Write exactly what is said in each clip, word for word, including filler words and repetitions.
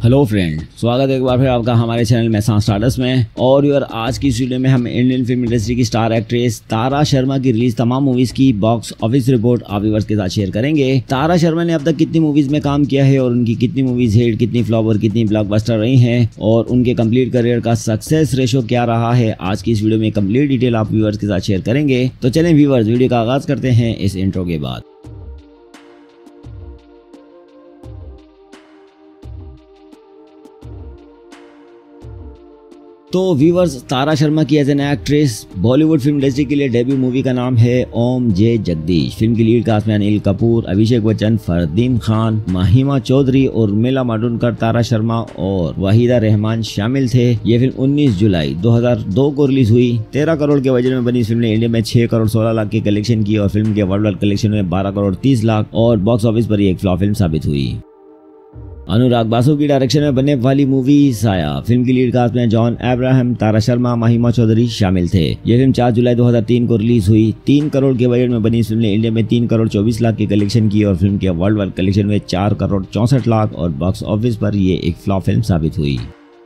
Hello friend, स्वागत है एक बार फिर आपका हमारे चैनल में स्टार्टस में। और यार आज की इस वीडियो में हम इंडियन फिल्म इंडस्ट्री की स्टार एक्ट्रेस तारा शर्मा की रिलीज तमाम मूवीज की बॉक्स ऑफिस रिपोर्ट आप व्यूअर्स के साथ शेयर करेंगे। तारा शर्मा ने अब तक कितनी मूवीज में काम किया है और उनकी कितनी मूवीज हिट, कितनी फ्लॉप और कितनी ब्लॉकबस्टर रही हैं और उनके कंप्लीट करियर का सक्सेस रेशो क्या रहा है, आज की इस वीडियो में कंप्लीट डिटेल आप व्यूअर्स के साथ शेयर करेंगे। तो चलें व्यूअर्स, वीडियो का आगाज करते हैं इस इंट्रो के बाद। तो व्यूअर्स, तारा शर्मा की as an actress Bollywood film industry के लिए डेब्यू मूवी का नाम है ओम जे जगदीश। फिल्म की लीड कास्ट में अनिल कपूर, अभिषेक बच्चन, फरदीन खान, महिमा चौधरी, उर्मिला मातोंडकर, तारा शर्मा और वहीदा रहमान शामिल थे। ये फिल्म उन्नीस जुलाई दो हज़ार दो को रिलीज हुई। तेरह करोड़ के बजट में बनी इस फिल्म ने इंडिया में छह करोड़ सोलह लाख की कलेक्शन की और फिल्म के वर्ल्ड वाइड कलेक्शन में बारह करोड़ तीस लाख और बॉक्स ऑफिस पर एक फ्लॉप फिल्म साबित हुई। अनुराग बासु की डायरेक्शन में बनने वाली मूवी साया। फिल्म की लीड कास्ट में जॉन अब्राहम, तारा शर्मा, महिमा चौधरी शामिल थे। यह फिल्म चार जुलाई दो हज़ार तीन को रिलीज हुई। तीन करोड़ के बजट में बनी इस फिल्म ने इंडिया में तीन करोड़ चौबीस लाख की कलेक्शन की और फिल्म के वर्ल्ड वाइड कलेक्शन में चार करोड़ चौसठ लाख और बॉक्स ऑफिस पर ये एक फ्लॉप फिल्म साबित हुई।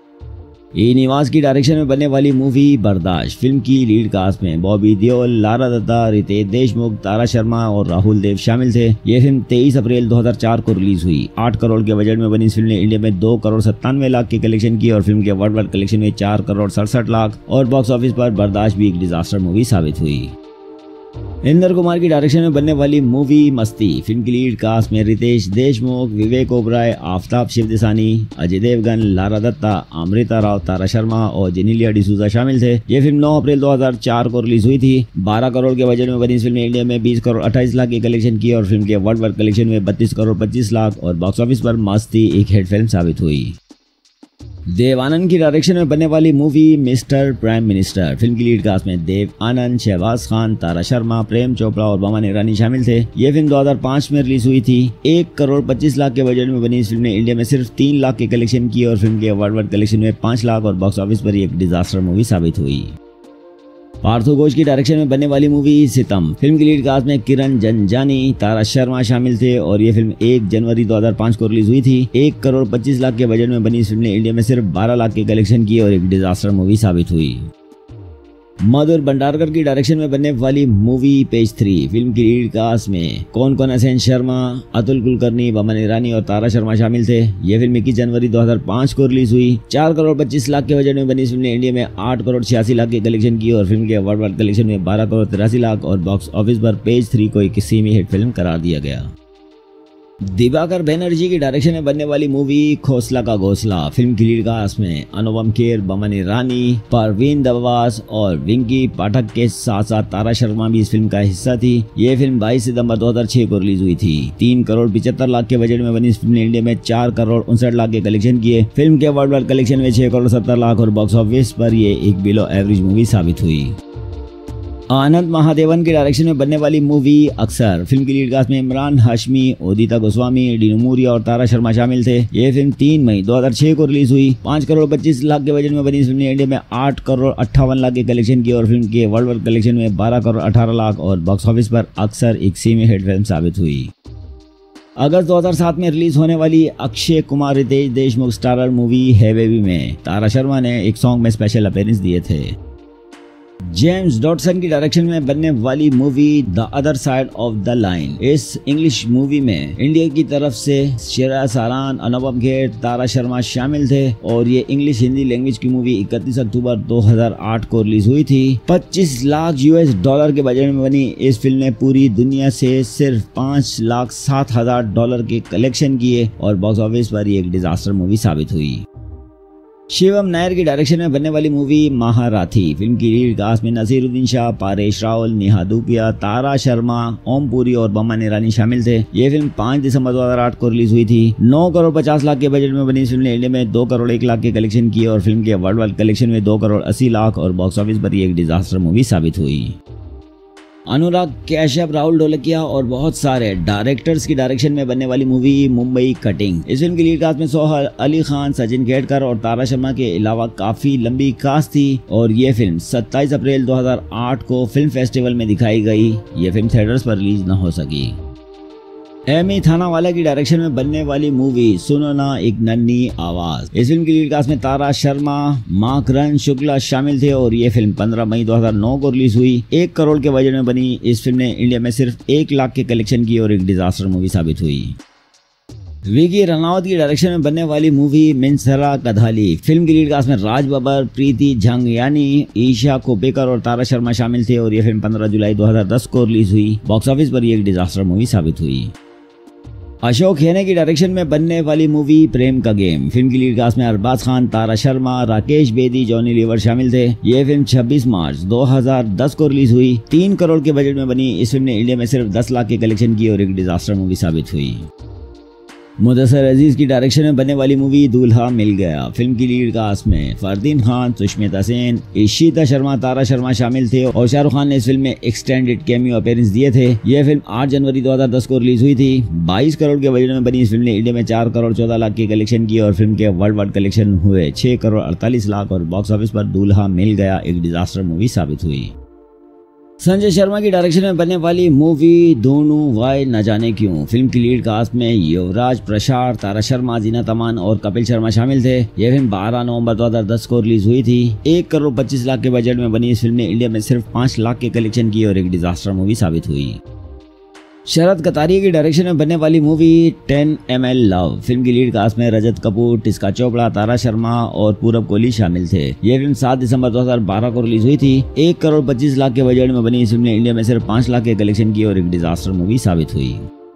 ई निवास की डायरेक्शन में बनने वाली मूवी बर्दाश्त। फिल्म की लीड कास्ट में बॉबी देओल, लारा दत्ता, रितेश देशमुख, तारा शर्मा और राहुल देव शामिल थे। यह फिल्म तेईस अप्रैल दो हज़ार चार को रिलीज हुई। आठ करोड़ के बजट में बनी इस फिल्म ने इंडिया में दो करोड़ सत्तानवे लाख की कलेक्शन की और फिल्म के वर्ल्ड वाइड कलेक्शन में चार करोड़ सड़सठ लाख और बॉक्स ऑफिस पर बर्दाश्त भी एक डिजास्टर मूवी साबित हुई। इंदर कुमार की डायरेक्शन में बनने वाली मूवी मस्ती। फिल्म की लीड कास्ट में रितेश देशमुख, विवेक ओबराय, आफ्ताब शिवदेसानी, अजय देवगन, लारा दत्ता, अमृता राव, तारा शर्मा और जेनेलिया डिसूजा शामिल थे। ये फिल्म नौ अप्रैल दो हज़ार चार को रिलीज हुई थी। बारह करोड़ के बजट में बनी इस फिल्म ने इंडिया में बीस करोड़ अट्ठाईस लाख की कलेक्शन की और फिल्म के वर्ल्ड वाइड कलेक्शन में बत्तीस करोड़ पच्चीस लाख और बॉक्स ऑफिस पर मस्ती एक हिट फिल्म साबित हुई। देव आनंद की डायरेक्शन में बनने वाली movie mister prime minister. Film की लीड कास्ट में देव आनंद, शहबाज खान, तारा शर्मा, प्रेम चोपड़ा और बोमन ईरानी शामिल थे। ये फिल्म दो हज़ार पाँच में रिलीज हुई थी। एक करोड़ पच्चीस लाख के बजट में बनी इस फिल्म ने इंडिया में सिर्फ तीन लाख की कलेक्शन की और फिल्म के वर्ल्ड वाइड कलेक्शन में पांच लाख और बॉक्स ऑफिस पर एक डिजास्टर मूवी साबित हुई। पार्थो घोष की डायरेक्शन में बनने वाली मूवी सितम। फिल्म की लीड कास्ट में किरण जंजानी, तारा शर्मा शामिल थे और ये फिल्म एक जनवरी दो हज़ार पाँच को रिलीज हुई थी। एक करोड़ पच्चीस लाख के बजट में बनी इस फिल्म ने इंडिया में सिर्फ बारह लाख की कलेक्शन की और एक डिजास्टर मूवी साबित हुई। मधुर भंडारकर की डायरेक्शन में बनने वाली मूवी पेज थ्री। फिल्म की लीड कास्ट में कौन कौन हसैन शर्मा, अतुल कुलकर्णी, बोमन ईरानी और तारा शर्मा शामिल थे। यह फिल्म इक्कीस जनवरी दो हज़ार पाँच को रिलीज हुई। चार करोड़ पच्चीस लाख के बजट में बनी इस फिल्म ने इंडिया में आठ करोड़ छियासी लाख की कलेक्शन की और फिल्म के वर्ल्ड वाइड कलेक्शन में बारह करोड़ तिरासी लाख और बॉक्स ऑफिस पर पेज थ्री को एक सेमी हिट फिल्म करार दिया गया। दिवाकर बैनर्जी की डायरेक्शन में बनने वाली मूवी खोसला का घोंसला। फिल्म की लीड कास्ट में अनुपम खेर, बोमन ईरानी, परवीन दवास और विंकी पाठक के साथ साथ तारा शर्मा भी इस फिल्म का हिस्सा थी। ये फिल्म बाईस सितंबर दो हज़ार छह को रिलीज हुई थी। तीन करोड़ पिछहत्तर लाख के बजट में बनी इस फिल्म ने इंडिया में चार करोड़ उनसठ लाख के कलेक्शन किए। फिल्म के वर्ल्ड वाइड कलेक्शन में छह करोड़ सत्तर लाख और बॉक्स ऑफिस पर ये एक बिलो एवरेज मूवी साबित हुई। आनंद महादेवन के डायरेक्शन में बनने वाली मूवी अक्सर। फिल्म की लीड कास्ट में इमरान हाशमी, उदिता गोस्वामी, डीनू मूरिया और तारा शर्मा शामिल थे। ये फिल्म तीन मई दो हज़ार छह को रिलीज हुई। पाँच करोड़ पच्चीस लाख के बजट में बनी इस फिल्म ने इंडिया में आठ करोड़ अट्ठावन लाख की कलेक्शन की और फिल्म के वर्ल्ड वाइड कलेक्शन में बारह करोड़ अठारह लाख और बॉक्स ऑफिस पर अक्सर एक सेमी हिट फिल्म साबित हुई। अगस्त दो हज़ार सात में रिलीज होने वाली Akshay Kumar, Riteish Deshmukh starrer movie hey baby में तारा शर्मा ने एक सॉन्ग में स्पेशल अपीयरेंस दिए थे। जेम्स डॉटसन की डायरेक्शन में बनने वाली movie the other side of the line. इस इंग्लिश मूवी में इंडिया की तरफ से शेरा सारान, अनुपम खेर, तारा शर्मा शामिल थे और ये इंग्लिश हिंदी लैंग्वेज की मूवी इकतीस अक्टूबर दो हज़ार आठ को रिलीज हुई थी। पच्चीस लाख यूएस डॉलर के बजट में बनी इस फिल्म ने पूरी दुनिया से सिर्फ पाँच लाख सात हजार डॉलर के कलेक्शन किए और बॉक्स ऑफिस पर एक डिजास्टर मूवी साबित हुई। शिवम नायर की डायरेक्शन में बनने वाली मूवी महाराथी। फिल्म की लीड कास्ट में नसीरुद्दीन शाह, पारेश रावल, नेहा धूपिया, तारा शर्मा, ओम पुरी और बोमन ईरानी शामिल थे। ये फिल्म पाँच दिसंबर दो हज़ार आठ को रिलीज हुई थी। नौ करोड़ पचास लाख के बजट में बनी इस फिल्म ने इंडिया में दो करोड़ एक लाख के कलेक्शन किए और फिल्म के वर्ल्ड वाइड कलेक्शन में दो करोड़ अस्सी लाख और बॉक्स ऑफिस पर एक डिजास्टर मूवी साबित हुई। अनुराग कश्यप, राहुल ढोलकिया और बहुत सारे डायरेक्टर्स की डायरेक्शन में बनने वाली मूवी मुंबई कटिंग। इस फिल्म की लीड कास्ट में सोहल, अली खान, सचिन खेड़कर और तारा शर्मा के अलावा काफी लंबी कास्ट थी और ये फिल्म सत्ताईस अप्रैल दो हज़ार आठ को फिल्म फेस्टिवल में दिखाई गई। ये फिल्म थिएटर्स पर रिलीज न हो सकी। एमी थानावाला की डायरेक्शन में बनने वाली मूवी सुनो ना एक नन्ही आवाज। इस फिल्म की लीड कास्ट में तारा शर्मा, माकरन शुक्ला शामिल थे और ये फिल्म पंद्रह मई दो हज़ार नौ को रिलीज हुई। एक करोड़ के बजट में बनी इस फिल्म ने इंडिया में सिर्फ एक लाख के कलेक्शन की और एक डिजास्टर मूवी साबित हुई। विकी रनावत की डायरेक्शन में बनने वाली मूवी मिनसरा कधाली। फिल्म की लीड कास्ट में राज बब्बर, प्रीति झंगयानी, ईशा कोपेकर और तारा शर्मा शामिल थे और यह फिल्म पंद्रह जुलाई दो हज़ार दस को रिलीज हुई। बॉक्स ऑफिस पर यह एक डिजास्टर मूवी साबित हुई। अशोक हेने की डायरेक्शन में बनने वाली मूवी प्रेम का गेम। फिल्म की लीड कास्ट में अरबाज खान, तारा शर्मा, राकेश बेदी, जॉनी लीवर शामिल थे। यह फिल्म छब्बीस मार्च दो हज़ार दस को रिलीज हुई। तीन करोड़ के बजट में बनी इस फिल्म ने इंडिया में सिर्फ दस लाख के कलेक्शन की और एक डिजास्टर मूवी साबित हुई। मुदस्सिर अजीज की डायरेक्शन में बनने वाली मूवी दूल्हा मिल गया। फिल्म की लीड कास्ट में फरदीन खान, सुष्मिता सेन, इशिता शर्मा, तारा शर्मा शामिल थे और शाहरुख खान ने इस फिल्म में एक्सटेंडेड कैमियो अपीयरेंस दिए थे। यह फिल्म आठ जनवरी दो हज़ार दस को रिलीज हुई थी। बाईस करोड़ के बजट में बनी इस फिल्म ने इंडिया में चार करोड़ चौदह लाख की कलेक्शन की और फिल्म के वर्ल्ड वाइड कलेक्शन हुए छह करोड़ अड़तालीस लाख और बॉक्स ऑफिस पर दूल्हा मिल गया एक डिजास्टर मूवी साबित हुई। संजय शर्मा की डायरेक्शन में बनने वाली मूवी दोनों वाई न जाने क्यों। फिल्म की लीड कास्ट में युवराज प्रसाद, तारा शर्मा, जीनत अमान और कपिल शर्मा शामिल थे। यह फिल्म बारह नवंबर दो हज़ार दस को रिलीज हुई थी। एक करोड़ पच्चीस लाख के बजट में बनी इस फिल्म ने इंडिया में सिर्फ पाँच लाख के कलेक्शन की और एक डिजास्टर मूवी साबित हुई। शरद कतारिया की डायरेक्शन में बनने वाली मूवी टेन एम एल लव। फिल्म की लीड कास्ट में रजत कपूर, टिस्का चोपड़ा, तारा शर्मा और पूरब कोहली शामिल थे। यह फिल्म सात दिसंबर दो हज़ार बारह को रिलीज हुई थी। एक करोड़ पच्चीस लाख के बजट में बनी इस फिल्म ने इंडिया में सिर्फ पाँच लाख के कलेक्शन की और एक डिजास्टर मूवी साबित हुई।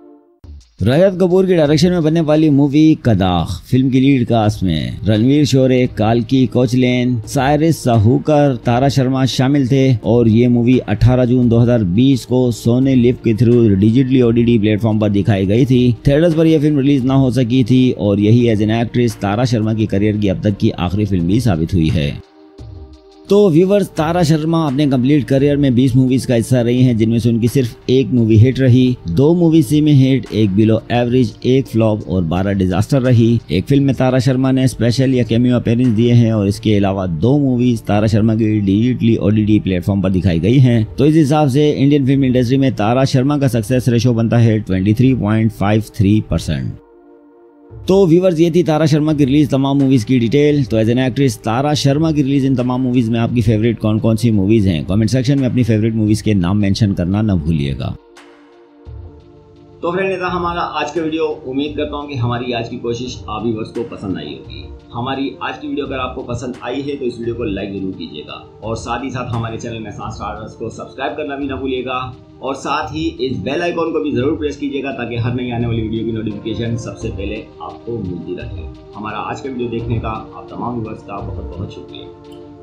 रजत कपूर की डायरेक्शन में बनने वाली मूवी कदाख। फिल्म की लीड कास्ट में रणवीर शोरे, काल्की कोचलिन, साइरस साहूकर, तारा शर्मा शामिल थे और ये मूवी अठारह जून दो हज़ार बीस को सोनी लिव के थ्रू डिजिटली ओटीटी प्लेटफॉर्म पर दिखाई गई थी। थिएटर्स पर यह फिल्म रिलीज न हो सकी थी और यही as an actress Tara Sharma की करियर की अब तक की आखिरी फिल्म भी साबित हुई है। तो व्यूवर्स, तारा शर्मा अपने कंप्लीट करियर में बीस मूवीज का हिस्सा रही हैं, जिनमें से उनकी सिर्फ एक मूवी हिट रही, दो मूवी सेमी हिट, एक बिलो एवरेज, एक फ्लॉप और बारह डिजास्टर रही। एक फिल्म में तारा शर्मा ने स्पेशल या कैमियो अपीयरेंस दिए हैं और इसके अलावा दो मूवीज तारा शर्मा की डिजिटली ओटीटी प्लेटफॉर्म पर दिखाई गई हैं। तो इस हिसाब से इंडियन फिल्म इंडस्ट्री में तारा शर्मा का सक्सेस रेशो बनता है तेईस पॉइंट पाँच तीन परसेंट। तो व्यूवर्स, ये थी तारा शर्मा की रिलीज तमाम मूवीज की डिटेल। तो as an actress Tara Sharma की रिलीज इन तमाम मूवीज में आपकी फेवरेट कौन कौन सी मूवीज हैं, कमेंट सेक्शन में अपनी फेवरेट मूवीज के नाम मेंशन करना न भूलिएगा। तो फ्रेंड, था हमारा आज का वीडियो। उम्मीद करता हूँ कि हमारी आज की कोशिश आप व्यूवर्स को पसंद आई होगी। हमारी आज की वीडियो अगर आपको पसंद आई है तो इस वीडियो को लाइक जरूर कीजिएगा और साथ ही साथ हमारे चैनल मैसान स्टार्स को सब्सक्राइब करना भी ना भूलिएगा और साथ ही इस बेल आइकॉन को भी जरूर प्रेस कीजिएगा ताकि हर नई आने वाली वीडियो की नोटिफिकेशन सबसे पहले आपको मिलती रहे। हमारा आज का वीडियो देखने का आप तमाम व्यूवर्स का बहुत बहुत शुक्रिया।